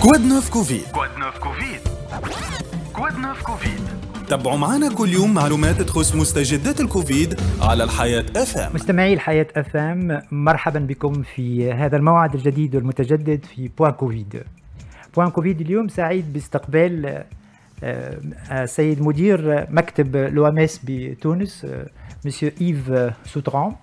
كواد نوف كوفيد. تابعوا معنا كل يوم معلومات تخص مستجدات الكوفيد على الحياة اف ام. مستمعي الحياة اف ام، مرحبا بكم في هذا الموعد الجديد والمتجدد في بوان كوفيد. بوان كوفيد اليوم سعيد باستقبال سيد مدير مكتب لوامس بتونس مسيو إيف سوتران،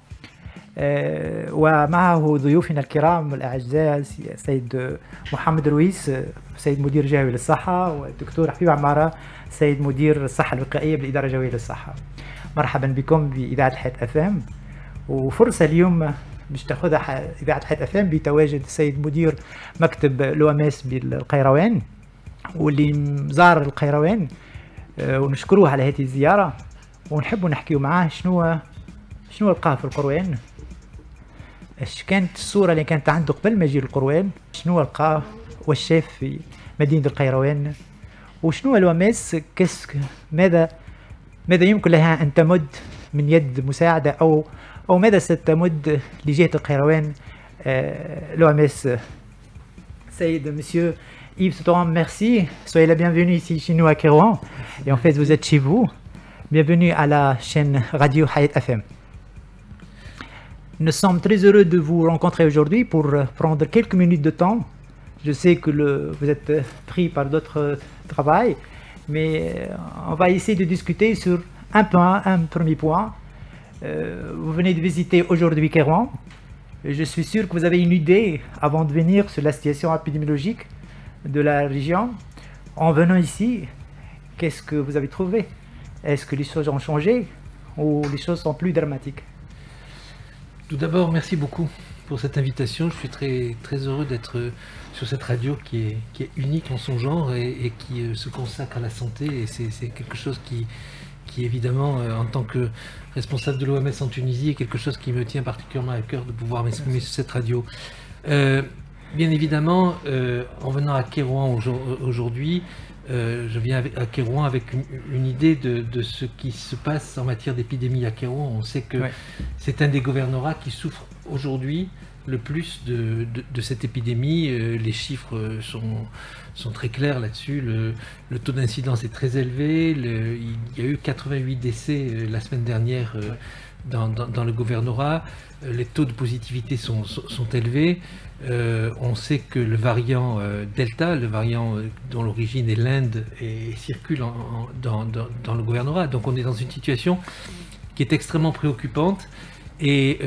ومعه ضيوفنا الكرام الأعزاء سيد محمد رويس سيد مدير جهوي للصحة، والدكتور حبيب عمارة سيد مدير الصحة الوقائية بالإدارة الجوية للصحة. مرحبا بكم بإذاعة الحياة اف ام، وفرصة اليوم باش تاخذها إذاعة الحياة اف ام بتواجد السيد مدير مكتب لوامس بالقيروان، واللي زار القيروان ونشكروه على هذه الزيارة، ونحب نحكيو معاه شنو لقاه في القروان، اش كانت الصورة اللي كانت عنده قبل ما يجي القروان، شنو لقاه واش شاف في مدينة القيروان، وشنو لوامس ماذا يمكن لها أن تمد من يد مساعدة أو ماذا ستمد لجهة القيروان لوامس. Saïd, monsieur Yves Soutoran, merci. Soyez la bienvenue ici chez nous à Kérouan. Et en fait, vous êtes chez vous. Bienvenue à la chaîne Radio Hayat FM. Nous sommes très heureux de vous rencontrer aujourd'hui pour prendre quelques minutes de temps. Je sais que vous êtes pris par d'autres travails, mais on va essayer de discuter sur un premier point. Vous venez de visiter aujourd'hui Kérouan. Je suis sûr que vous avez une idée avant de venir sur la situation épidémiologique de la région. En venant ici, qu'est-ce que vous avez trouvé? Est-ce que les choses ont changé ou les choses sont plus dramatiques? Tout d'abord, merci beaucoup pour cette invitation. Je suis très, très heureux d'être sur cette radio qui est unique en son genre et qui se consacre à la santé. Et c'est quelque chose qui évidemment, en tant que responsable de l'OMS en Tunisie, est quelque chose qui me tient particulièrement à cœur de pouvoir m'exprimer sur cette radio. Bien évidemment, en venant à Kérouan aujourd'hui, je viens à Kérouan avec une idée de ce qui se passe en matière d'épidémie à Kérouan. On sait que c'est un des gouvernorats qui souffre aujourd'hui le plus de cette épidémie. Les chiffres sont très clairs là-dessus. Le taux d'incidence est très élevé. Il y a eu 88 décès la semaine dernière dans le gouvernorat. Les taux de positivité sont élevés. On sait que le variant Delta, le variant dont l'origine est l'Inde, circule dans le gouvernorat. Donc on est dans une situation qui est extrêmement préoccupante. Et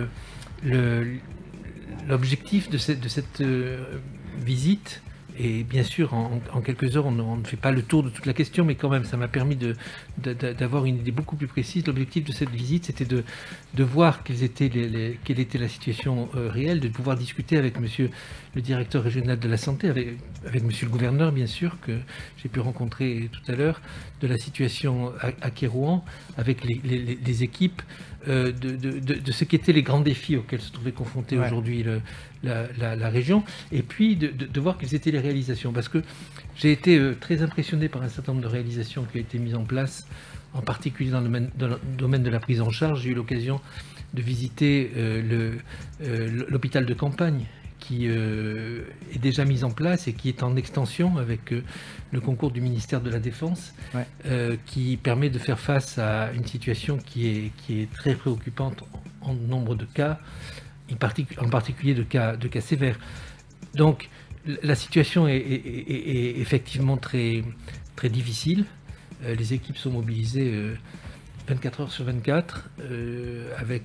l'objectif de cette visite, et bien sûr en quelques heures on ne fait pas le tour de toute la question, mais quand même ça m'a permis d'avoir une idée beaucoup plus précise. L'objectif de cette visite, c'était de voir quelle était la situation réelle, de pouvoir discuter avec monsieur le directeur régional de la santé, avec monsieur le gouverneur bien sûr, que j'ai pu rencontrer tout à l'heure, de la situation à Kérouan, avec les équipes, de ce qu'étaient les grands défis auxquels se trouvait confrontée aujourd'hui la région, et puis de voir quelles étaient les réalisations, parce que j'ai été très impressionné par un certain nombre de réalisations qui ont été mises en place, en particulier dans le domaine de la prise en charge. J'ai eu l'occasion de visiter l'hôpital de campagne qui est déjà mis en place et qui est en extension avec le concours du ministère de la Défense, qui permet de faire face à une situation qui est très préoccupante en nombre de cas, en particulier de cas sévères. Donc la situation est effectivement très, très difficile. Les équipes sont mobilisées 24 heures sur 24, avec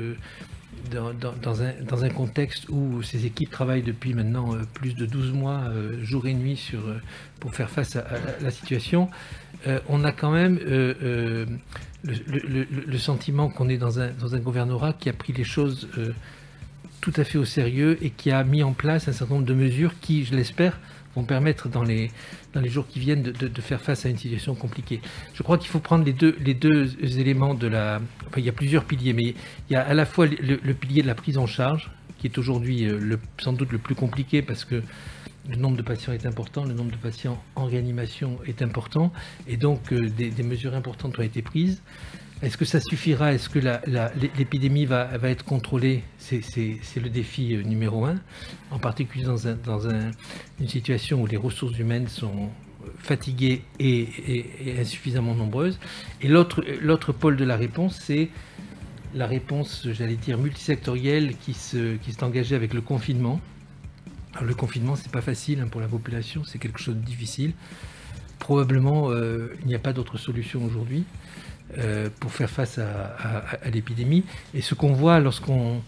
dans un contexte où ces équipes travaillent depuis maintenant plus de 12 mois, jour et nuit, pour faire face à la situation. On a quand même le sentiment qu'on est dans un gouvernorat qui a pris les choses tout à fait au sérieux et qui a mis en place un certain nombre de mesures qui, je l'espère, vont permettre dans les jours qui viennent de faire face à une situation compliquée. Je crois qu'il faut prendre les deux éléments enfin, il y a plusieurs piliers, mais il y a à la fois le pilier de la prise en charge, qui est aujourd'hui sans doute le plus compliqué, parce que le nombre de patients est important, le nombre de patients en réanimation est important, et donc des mesures importantes ont été prises. Est-ce que ça suffira? Est-ce que l'épidémie va être contrôlée? C'est le défi numéro 1, en particulier dans une situation où les ressources humaines sont fatiguées et insuffisamment nombreuses. Et l'autre pôle de la réponse, c'est la réponse, j'allais dire, multisectorielle qui s'est engagée avec le confinement. Alors, le confinement, c'est pas facile pour la population, c'est quelque chose de difficile. Probablement, il n'y a pas d'autre solution aujourd'hui pour faire face à l'épidémie. Et ce qu'on voit lorsqu'on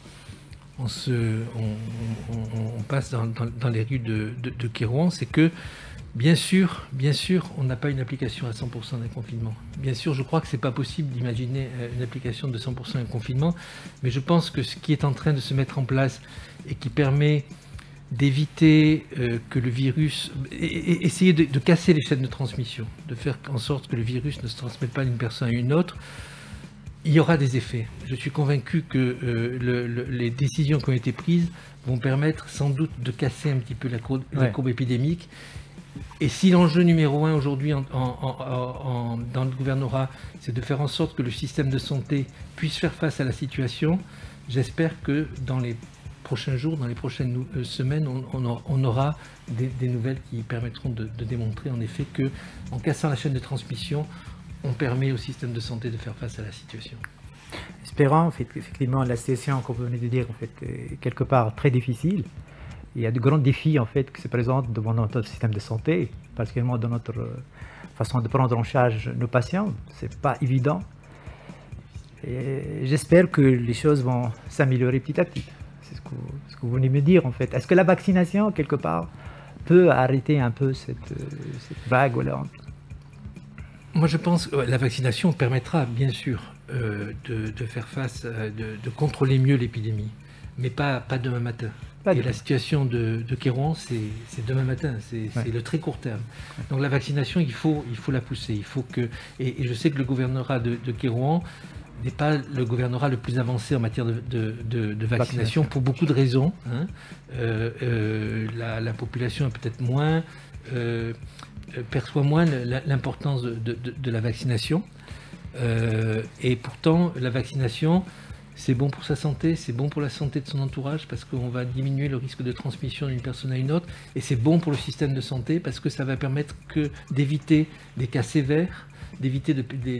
passe dans les rues de Kérouan, c'est que bien sûr, on n'a pas une application à 100% d'un confinement. Bien sûr, je crois que ce n'est pas possible d'imaginer une application de 100% d'un confinement, mais je pense que ce qui est en train de se mettre en place et qui permet d'éviter que le virus, essayer de casser les chaînes de transmission, de faire en sorte que le virus ne se transmette pas d'une personne à une autre, il y aura des effets. Je suis convaincu que les décisions qui ont été prises vont permettre sans doute de casser un petit peu la courbe épidémique. Et si l'enjeu numéro 1 aujourd'hui dans le gouvernorat, c'est de faire en sorte que le système de santé puisse faire face à la situation, j'espère que dans les prochains jours, dans les prochaines semaines, on aura des nouvelles qui permettront de démontrer en effet qu'en cassant la chaîne de transmission, on permet au système de santé de faire face à la situation. Espérons effectivement la situation, comme vous venez de dire, en fait, est quelque part très difficile. Il y a de grands défis en fait qui se présentent devant notre système de santé, particulièrement dans notre façon de prendre en charge nos patients. C'est pas évident. Et j'espère que les choses vont s'améliorer petit à petit. C'est ce que vous venez de me dire en fait. Est-ce que la vaccination, quelque part, peut arrêter un peu cette vague-là? Moi je pense que la vaccination permettra bien sûr de faire face, de contrôler mieux l'épidémie, mais pas demain matin. Et la situation de Kérouan, c'est demain matin, c'est le très court terme. Donc la vaccination, il faut la pousser. Il faut et je sais que le gouvernorat de Kérouan n'est pas le gouvernorat le plus avancé en matière de vaccination pour beaucoup de raisons. La population est peut-être moins, perçoit moins l'importance de la vaccination. Et pourtant, la vaccination, c'est bon pour sa santé, c'est bon pour la santé de son entourage parce qu'on va diminuer le risque de transmission d'une personne à une autre, et c'est bon pour le système de santé parce que ça va permettre d'éviter des cas sévères, d'éviter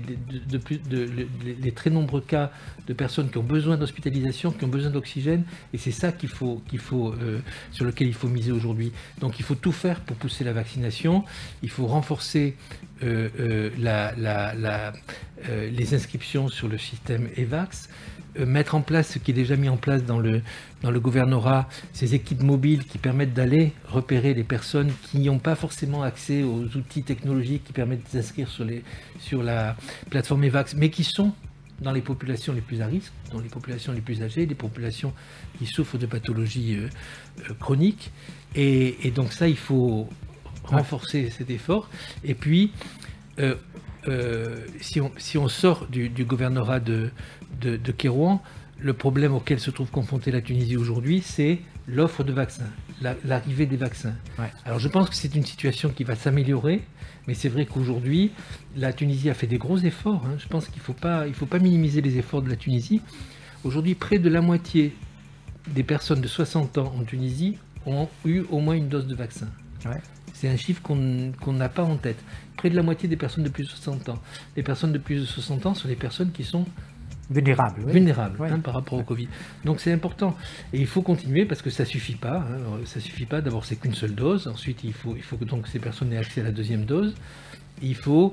les très nombreux cas de personnes qui ont besoin d'hospitalisation, qui ont besoin d'oxygène, et c'est ça sur lequel il faut miser aujourd'hui. Donc il faut tout faire pour pousser la vaccination, il faut renforcer les inscriptions sur le système EVAX, mettre en place ce qui est déjà mis en place dans le gouvernorat, ces équipes mobiles qui permettent d'aller repérer les personnes qui n'ont pas forcément accès aux outils technologiques qui permettent de s'inscrire sur la plateforme EVAX, mais qui sont dans les populations les plus à risque, dans les populations les plus âgées, les populations qui souffrent de pathologies chroniques. Et donc ça, il faut renforcer cet effort. Et puis, si on sort du gouvernorat de Kérouan, le problème auquel se trouve confrontée la Tunisie aujourd'hui, c'est l'offre de vaccins, l'arrivée des vaccins. Ouais. Alors je pense que c'est une situation qui va s'améliorer, mais c'est vrai qu'aujourd'hui, la Tunisie a fait des gros efforts. Je pense qu'il ne faut pas minimiser les efforts de la Tunisie. Aujourd'hui, près de la moitié des personnes de 60 ans en Tunisie ont eu au moins une dose de vaccin. Ouais. C'est un chiffre qu'on n'a pas en tête. Près de la moitié des personnes de plus de 60 ans. Les personnes de plus de 60 ans sont des personnes qui sont vulnérables, oui. Par rapport au Covid. Donc c'est important. Et il faut continuer parce que ça ne suffit pas. Ça suffit pas. D'abord, c'est qu'une seule dose. Ensuite, il faut que donc ces personnes aient accès à la deuxième dose. Il faut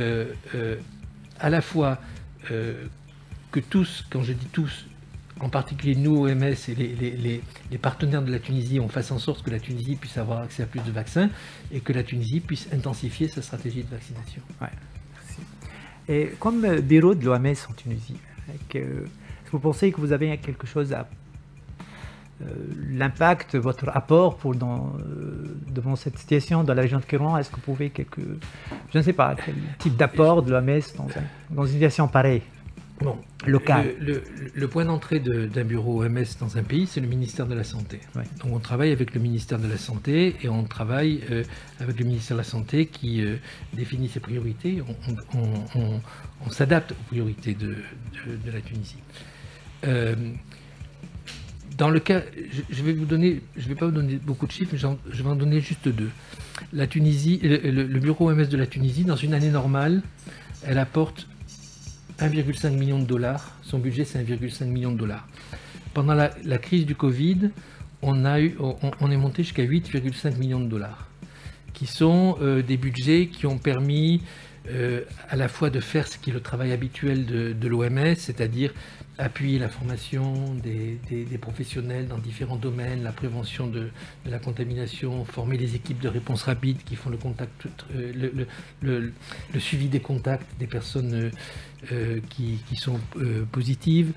à la fois que tous, quand je dis tous, en particulier nous, OMS et les partenaires de la Tunisie, on fasse en sorte que la Tunisie puisse avoir accès à plus de vaccins et que la Tunisie puisse intensifier sa stratégie de vaccination. Ouais, merci. Et comme bureau de l'OMS en Tunisie, est-ce que vous pensez que vous avez quelque chose à l'impact, votre apport devant cette situation dans la région de Kérouan? Est-ce que vous pouvez je ne sais pas, quel type d'apport de l'OMS dans une situation pareille? Bon, local. Le point d'entrée d'un bureau OMS dans un pays, c'est le ministère de la Santé. Ouais. Donc on travaille avec le ministère de la Santé et on travaille avec le ministère de la Santé qui définit ses priorités. On s'adapte aux priorités de la Tunisie. Dans le cas, je vais pas vous donner beaucoup de chiffres, mais je vais en donner juste 2. La Tunisie, le bureau OMS de la Tunisie, dans une année normale, elle apporte 1,5 million de dollars. Son budget, c'est 1,5 million de dollars. Pendant la crise du Covid, on est monté jusqu'à 8,5 millions de dollars, qui sont des budgets qui ont permis à la fois de faire ce qui est le travail habituel de l'OMS, c'est-à-dire appuyer la formation des professionnels dans différents domaines, la prévention de la contamination, former les équipes de réponse rapide qui font le suivi des contacts des personnes qui sont positives.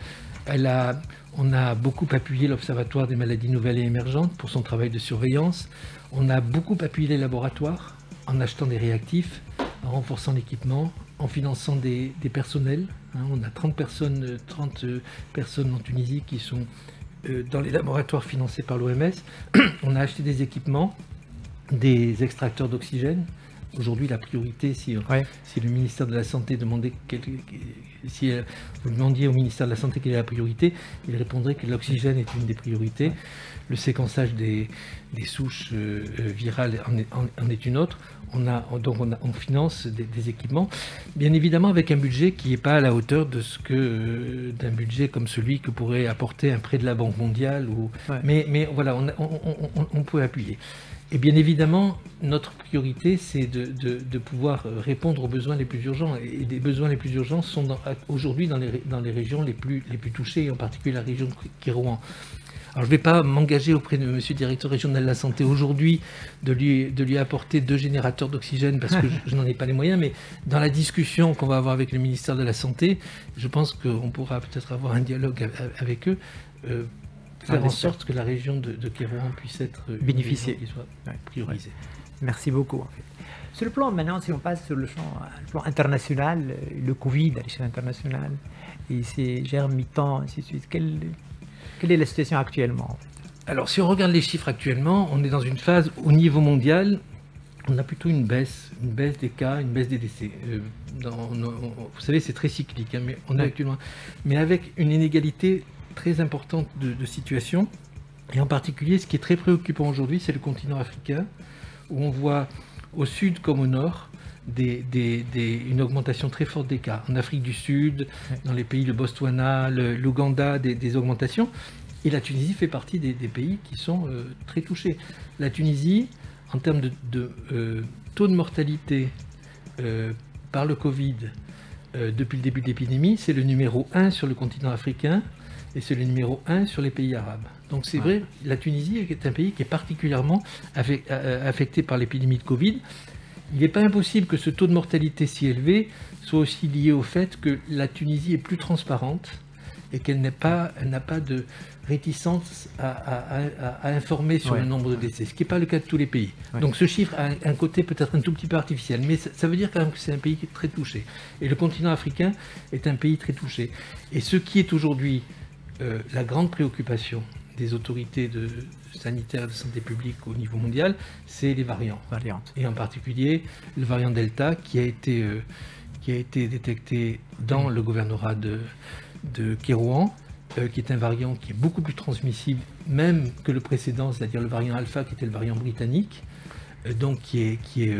On a beaucoup appuyé l'Observatoire des maladies nouvelles et émergentes pour son travail de surveillance. On a beaucoup appuyé les laboratoires en achetant des réactifs, en renforçant l'équipement, en finançant des personnels. On a 30 personnes en Tunisie qui sont dans les laboratoires financés par l'OMS. On a acheté des équipements, des extracteurs d'oxygène. Aujourd'hui, la priorité, si le ministère de la Santé demandait, si vous demandiez au ministère de la Santé quelle est la priorité, il répondrait que l'oxygène est une des priorités. Le séquençage des souches virales en est une autre. On finance des équipements, bien évidemment avec un budget qui n'est pas à la hauteur d'un budget comme celui que pourrait apporter un prêt de la Banque mondiale. Mais voilà, on peut appuyer. Et bien évidemment, notre priorité, c'est de pouvoir répondre aux besoins les plus urgents. Et les besoins les plus urgents sont aujourd'hui dans les régions les plus touchées, en particulier la région de Kérouan. Alors je ne vais pas m'engager auprès de monsieur le directeur régional de la santé aujourd'hui de lui apporter 2 générateurs d'oxygène parce que je n'en ai pas les moyens, mais dans la discussion qu'on va avoir avec le ministère de la Santé, je pense qu'on pourra peut-être avoir un dialogue avec eux, faire en sorte que la région de Kérouan puisse être bénéficiée, qui soit priorisée. Merci beaucoup. Sur le plan, maintenant, si on passe sur le plan international, le Covid à l'échelle internationale, et ces germes mutants, ainsi de suite, quelle est la situation actuellement? Alors, si on regarde les chiffres actuellement, on est dans une phase au niveau mondial, on a plutôt une baisse des cas, une baisse des décès. Vous savez, c'est très cyclique, mais on est actuellement, mais avec une inégalité très importante de situation. Et en particulier, ce qui est très préoccupant aujourd'hui, c'est le continent africain, où on voit au sud comme au nord une augmentation très forte des cas. En Afrique du Sud, dans les pays de Botswana, l'Ouganda, des augmentations. Et la Tunisie fait partie des pays qui sont très touchés. La Tunisie, en termes de taux de mortalité par le Covid depuis le début de l'épidémie, c'est le numéro 1 sur le continent africain et c'est le numéro 1 sur les pays arabes. Donc c'est vrai, la Tunisie est un pays qui est particulièrement affecté par l'épidémie de Covid. Il n'est pas impossible que ce taux de mortalité si élevé soit aussi lié au fait que la Tunisie est plus transparente et qu'elle n'a pas de réticence à informer sur le nombre de décès, ce qui n'est pas le cas de tous les pays. Donc ce chiffre a un côté peut-être un tout petit peu artificiel, mais ça veut dire quand même que c'est un pays qui est très touché. Et le continent africain est un pays très touché. Et ce qui est aujourd'hui la grande préoccupation des autorités sanitaires de santé publique au niveau mondial, c'est les variantes. Et en particulier le variant Delta qui a été détecté dans le gouvernorat de Kérouan, qui est un variant qui est beaucoup plus transmissible même que le précédent, c'est-à-dire le variant Alpha qui était le variant britannique, donc qui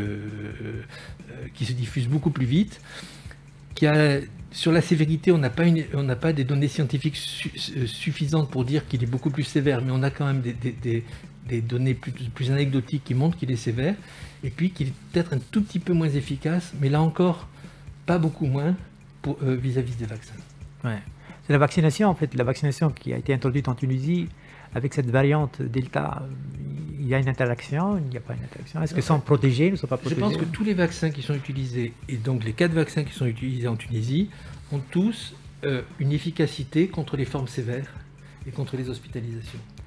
se diffuse beaucoup plus vite, sur la sévérité, on n'a pas des données scientifiques suffisantes pour dire qu'il est beaucoup plus sévère, mais on a quand même des données plus anecdotiques qui montrent qu'il est sévère, et puis qu'il est peut-être un tout petit peu moins efficace, mais là encore, pas beaucoup moins vis-à-vis des vaccins. C'est la vaccination, en fait, la vaccination qui a été introduite en Tunisie, avec cette variante Delta, il y a une interaction, il n'y a pas une interaction. Est-ce qu'ils sont protégés, ils ne sont pas protégés? Je pense que tous les vaccins qui sont utilisés, et donc les 4 vaccins qui sont utilisés en Tunisie, ont tous une efficacité contre les formes sévères et contre les hospitalisations.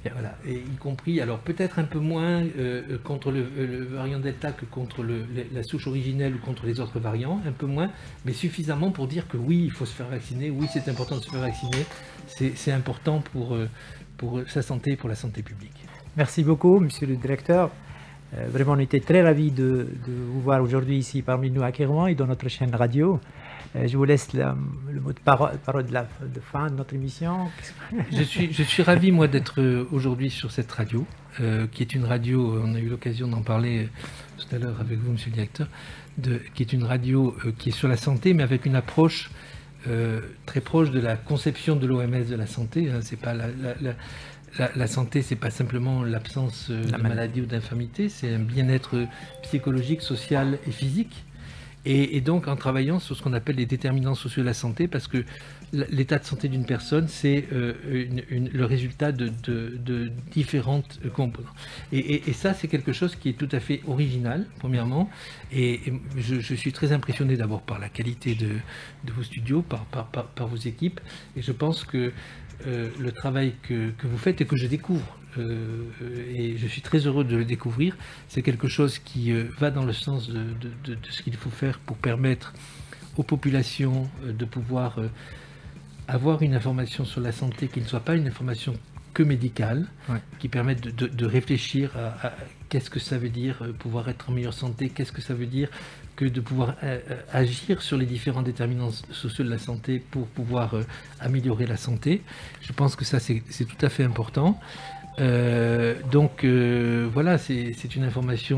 Et voilà, et y compris, alors peut-être un peu moins contre le variant Delta que contre la souche originelle ou contre les autres variants, un peu moins, mais suffisamment pour dire que oui, il faut se faire vacciner, oui, c'est important de se faire vacciner, c'est important pour sa santé et pour la santé publique. Merci beaucoup, monsieur le directeur. Vraiment, on était très ravis de vous voir aujourd'hui ici parmi nous à Kérouan et dans notre chaîne radio. Je vous laisse le mot de parole de fin de notre émission. Je suis ravi, moi, d'être aujourd'hui sur cette radio, qui est une radio, on a eu l'occasion d'en parler tout à l'heure avec vous, monsieur le directeur, qui est une radio qui est sur la santé, mais avec une approche très proche de la conception de l'OMS de la santé. Hein. C'est pas la santé, c'est pas simplement l'absence de maladie ou d'infirmité, c'est un bien-être psychologique, social et physique. Et donc en travaillant sur ce qu'on appelle les déterminants sociaux de la santé, parce que l'état de santé d'une personne, c'est le résultat de différentes composantes. Et ça, c'est quelque chose qui est tout à fait original, premièrement. Et je suis très impressionné d'abord par la qualité de vos studios, par vos équipes. Et je pense que le travail que vous faites et que je découvre, et je suis très heureux de le découvrir, c'est quelque chose qui va dans le sens de ce qu'il faut faire pour permettre aux populations de pouvoir avoir une information sur la santé qui ne soit pas une information que médicale, ouais, qui permette de réfléchir à qu'est-ce que ça veut dire pouvoir être en meilleure santé, qu'est-ce que ça veut dire que de pouvoir agir sur les différents déterminants sociaux de la santé pour pouvoir améliorer la santé. Je pense que ça, c'est tout à fait important. Donc voilà, c'est une information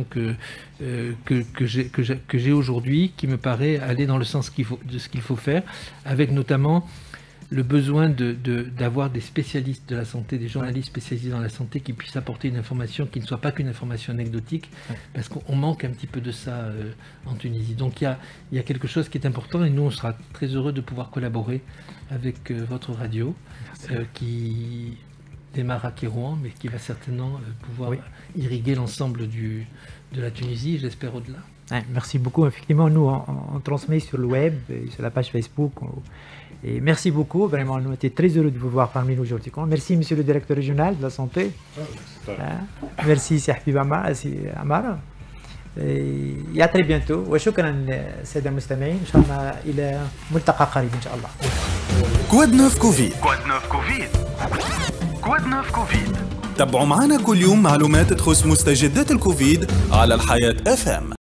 que j'ai aujourd'hui, qui me paraît aller dans le sens de ce qu'il faut faire, avec notamment le besoin d'avoir des spécialistes de la santé, des journalistes spécialisés dans la santé qui puissent apporter une information qui ne soit pas qu'une information anecdotique, parce qu'on manque un petit peu de ça en Tunisie. Donc il y a quelque chose qui est important et nous on sera très heureux de pouvoir collaborer avec votre radio qui démarre à Kérouan, mais qui va certainement pouvoir irriguer l'ensemble de la Tunisie, j'espère au-delà. Merci beaucoup. Effectivement, nous, on transmet sur le web, sur la page Facebook. Et merci beaucoup. Vraiment, nous étions très heureux de vous voir parmi nous aujourd'hui. Merci, monsieur le directeur régional de la santé. Merci, Sahbib Amar. Et à très bientôt. وشكرا سادة المستمعين. إن شاء الله إلى ملتقى قريب إن شاء الله. كواد 9 كوفيد. كواد 9 كوفيد. كواد 9 كوفيد. تابعوا معنا كل يوم معلومات تخص مستجدات الكوفيد على الحياة FM.